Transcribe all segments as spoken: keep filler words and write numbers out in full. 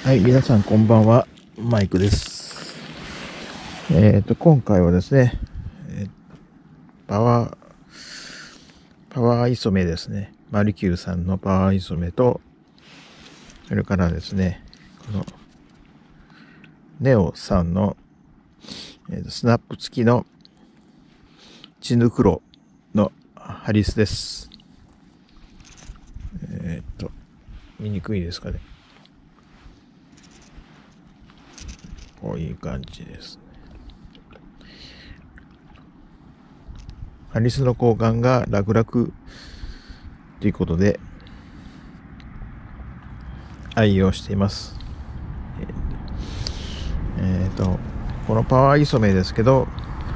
はい、皆さんこんばんは、マイクです。えっ、と、今回はですね、えーパワー、パワーイソメですね。マリキューさんのパワーイソメと、それからですね、この、ネオさんの、えーとスナップ付きのチヌクロのハリスです。えっ、と、見にくいですかね。こういう感じです。ハリスの交換が楽々ということで愛用しています。えっ、とこのパワーイソメですけど、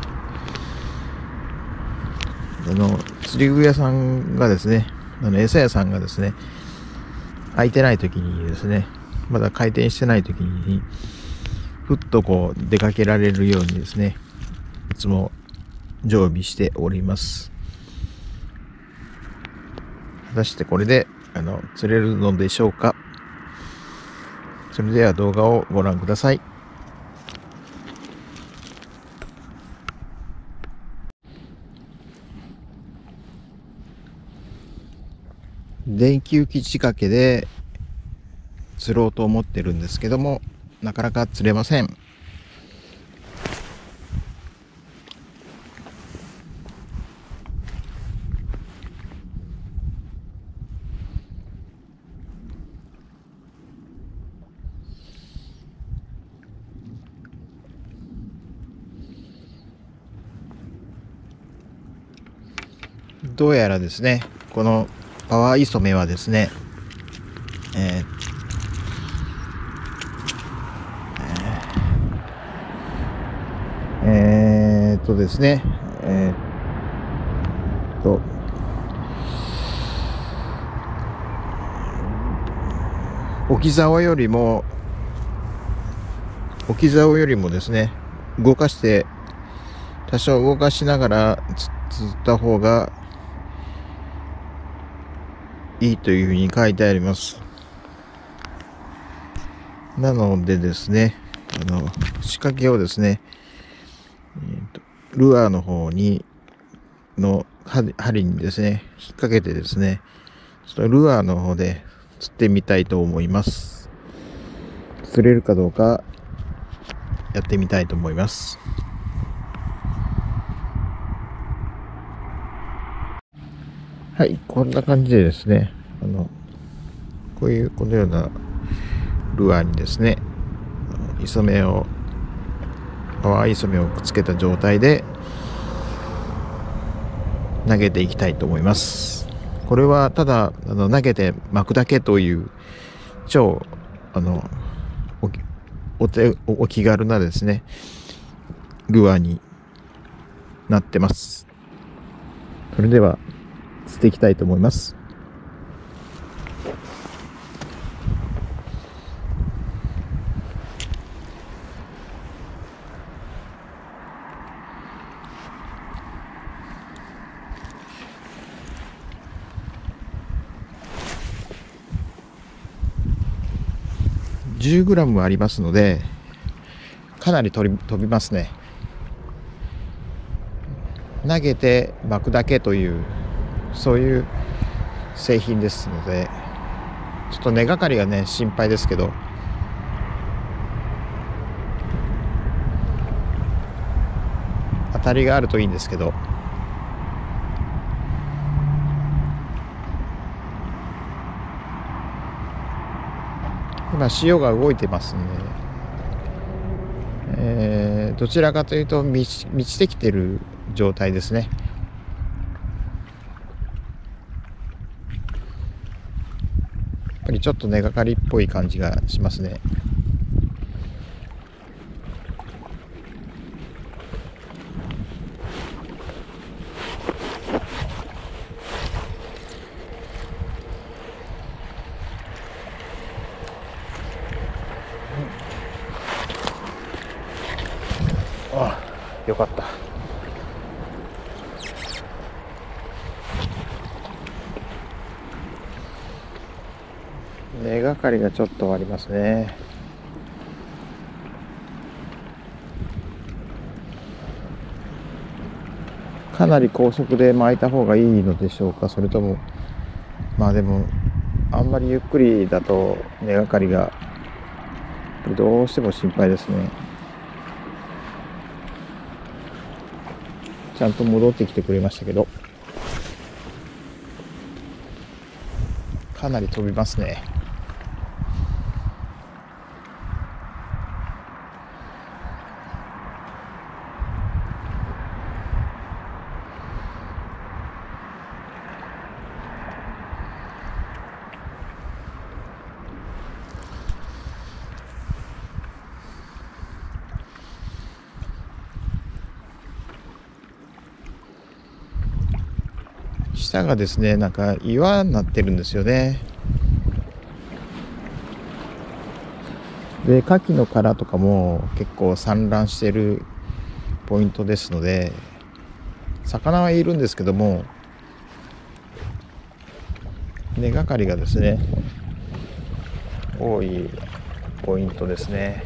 あの釣り具屋さんがですね、あの餌屋さんがですね、空いてない時にですね、まだ開店してない時にふっとこう出かけられるようにですね、いつも常備しております。果たしてこれであの釣れるのでしょうか。それでは動画をご覧ください。電球基地掛けで釣ろうと思ってるんですけども、なかなか釣れません。どうやらですね、このパワーイソメはですね、えーえーっとですね、えーっと、置き竿よりも、置き竿よりもですね、動かして、多少動かしながら釣った方がいいというふうに書いてあります。なのでですね、あの、仕掛けをですね、えーとルアーの方に、の針にですね、引っ掛けてですね、ちょっとルアーの方で釣ってみたいと思います。釣れるかどうかやってみたいと思います。はい、こんな感じでですね、あの、こういう、このようなルアーにですね、イソメを、パワーイソメをくっつけた状態で投げていきたいと思います。これはただ、あの、投げて巻くだけという、超、あの、おお手、お気軽なですね、ルアーになってます。それでは、釣っていきたいと思います。じゅうグラム ありますので、かなり飛び、飛びますね。投げて巻くだけという、そういう製品ですので、ちょっと根がかりがね、心配ですけど、当たりがあるといいんですけど、今潮が動いてますんで、えー、どちらかというと満ち、満ちてきてる状態ですね。やっぱりちょっと根がかりっぽい感じがしますね。ああ、よかった。根がかりがちょっとありますね。 かなり高速で巻いた方がいいのでしょうか、それともまあでもあんまりゆっくりだと根がかりがどうしても心配ですね。ちゃんと戻ってきてくれましたけど、かなり飛びますね。下がですね、なんか岩になってるんですよね。で、牡蠣の殻とかも結構散乱してるポイントですので、魚はいるんですけども、根がかりがですね、多いポイントですね。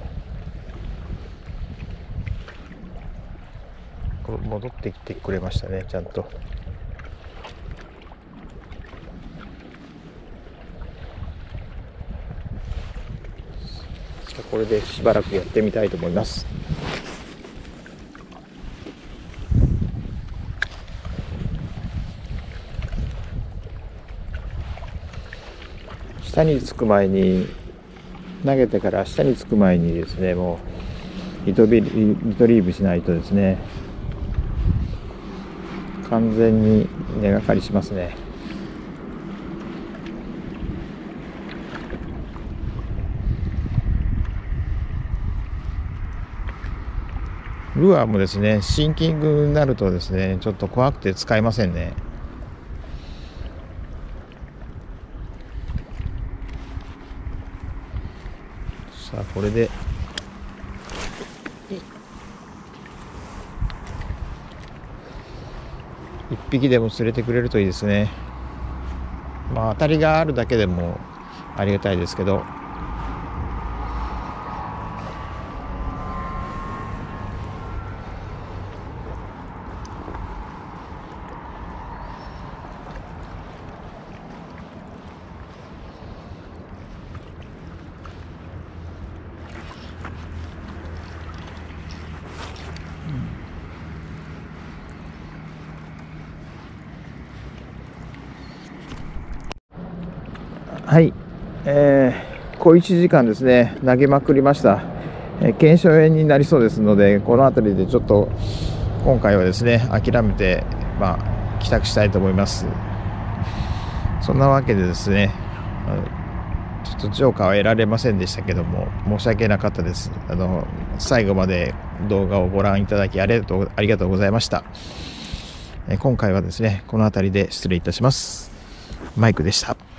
これ戻ってきてくれましたね、ちゃんと。これでしばらくやってみたいと思います。下につく前に投げてから下につく前にですね、もうリトビリトリーブしないとですね、完全に根がかりしますね。ルアーもですね、シンキングになるとですね、ちょっと怖くて使えませんね。さあ、これで一匹でも釣れてくれるといいですね。まあ当たりがあるだけでもありがたいですけど、はい、えー、小いちじかんですね、投げまくりました。えー、腱鞘炎になりそうですので、この辺りでちょっと今回はですね、諦めて、まあ、帰宅したいと思います。そんなわけでですね、ちょっとジョーカーは得られませんでしたけども、申し訳なかったです。あの、最後まで動画をご覧いただきありがとう、ありがとうございました。えー、今回はですね、この辺りで失礼いたします。マイクでした。